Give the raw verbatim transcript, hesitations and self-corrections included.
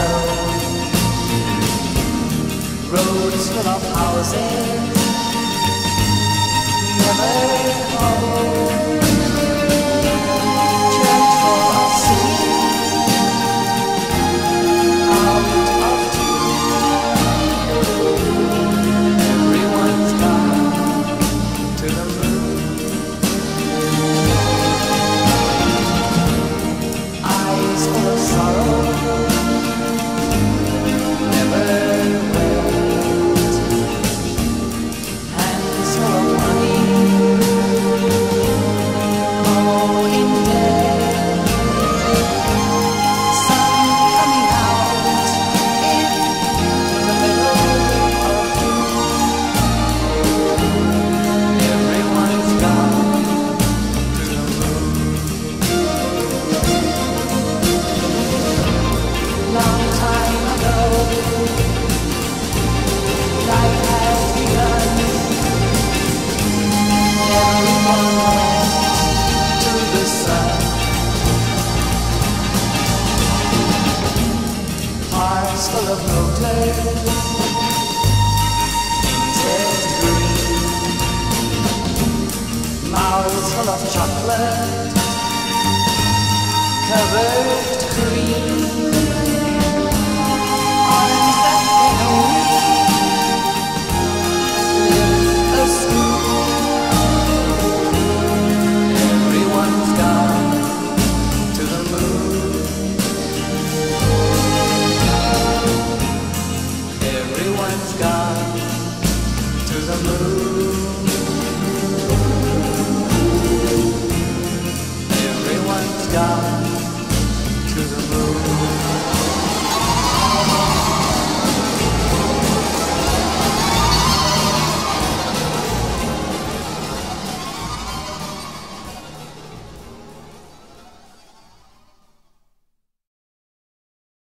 Roads full of houses, never home. Church full of sin, out of tune. Everyone's gone to the moon. Eyes full of sorrow, never wet. Hands full of money, all in debt. Sun coming out in the middle of June. Everyone's gone to the moon. Long time ago, life has begun. Everyone went to the sun. Hearts full of motors, painted green. Mouths full of chocolate, covered cream.